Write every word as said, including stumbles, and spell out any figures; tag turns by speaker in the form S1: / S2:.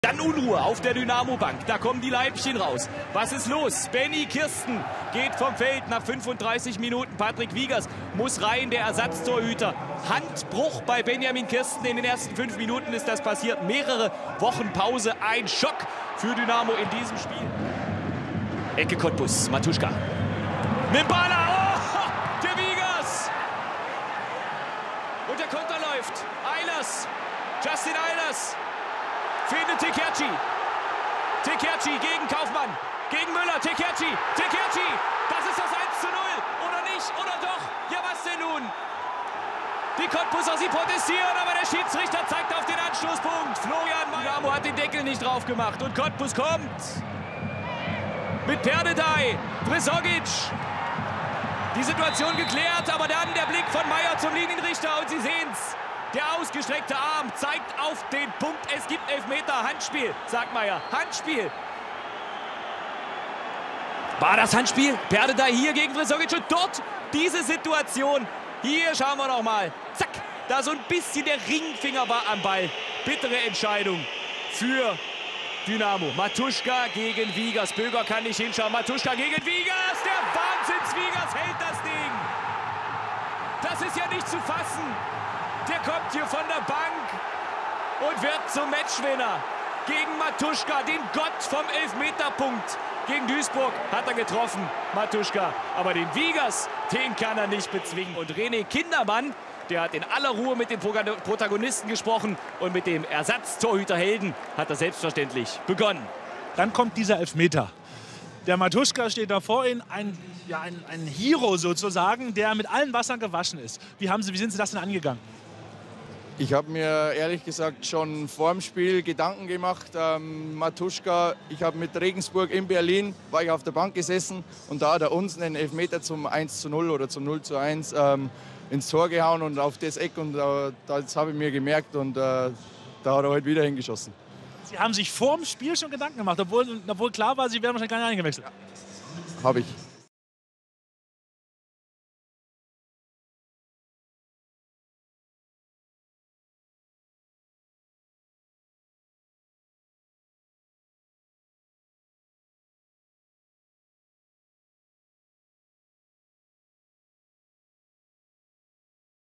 S1: Dann Unruhe auf der Dynamo-Bank. Da kommen die Leibchen raus. Was ist los? Benny Kirsten geht vom Feld nach fünfunddreißig Minuten. Patrick Wiegers muss rein, der Ersatztorhüter. Handbruch bei Benjamin Kirsten. In den ersten fünf Minuten ist das passiert. Mehrere Wochen Pause. Ein Schock für Dynamo in diesem Spiel. Ecke Cottbus. Matuschka. Mit Baller. Oh, der Wiegers. Und der Konter läuft. Eilers. Justin Eilers. Findet Tekerci. Tekerci gegen Kaufmann. Gegen Müller. Tekerci. Tekerci. Das ist das eins zu null. Oder nicht? Oder doch? Ja, was denn nun? Die Cottbuser, sie protestieren, aber der Schiedsrichter zeigt auf den Anstoßpunkt. Florian Dynamo hat den Deckel nicht drauf gemacht. Und Cottbus kommt. Mit Perdedei. Brezogic. Die Situation geklärt, aber dann der Blick von Meier zum Linienrichter. Und Sie sehen's. Der ausgestreckte Arm zeigt auf den Punkt. Es gibt Elfmeter. Handspiel, sagt Meier. Handspiel. War das Handspiel? Perdedei hier gegen Brezogic. Und dort diese Situation. Hier schauen wir noch mal. Zack. Da so ein bisschen der Ringfinger war am Ball. Bittere Entscheidung für Dynamo. Matuschka gegen Wiegers. Böger kann nicht hinschauen. Matuschka gegen Wiegers. Der Wahnsinns-Wiegers hält das Ding. Das ist ja nicht zu fassen. Der kommt hier von der Bank und wird zum Matchwinner gegen Matuschka, den Gott vom Elfmeterpunkt. Gegen Duisburg hat er getroffen, Matuschka. Aber den Wiegers, den kann er nicht bezwingen. Und René Kindermann, der hat in aller Ruhe mit den Protagonisten gesprochen. Und mit dem Ersatztorhüter Helden hat er selbstverständlich begonnen.
S2: Dann kommt dieser Elfmeter. Der Matuschka steht da vor Ihnen, ein, ja, ein, ein Hero sozusagen, der mit allen Wassern gewaschen ist. Wie, haben Sie, wie sind Sie das denn angegangen?
S3: Ich habe mir ehrlich gesagt schon vor dem Spiel Gedanken gemacht. Ähm, Matuschka, ich habe mit Regensburg in Berlin, war ich auf der Bank gesessen und da hat er uns einen Elfmeter zum eins zu null oder zum null zu eins ähm, ins Tor gehauen und auf das Eck. Und äh, das habe ich mir gemerkt und äh, da hat er heute wieder hingeschossen.
S2: Sie haben sich vor dem Spiel schon Gedanken gemacht, obwohl, obwohl klar war, Sie werden wahrscheinlich gar nicht eingewechselt.
S3: Habe ich.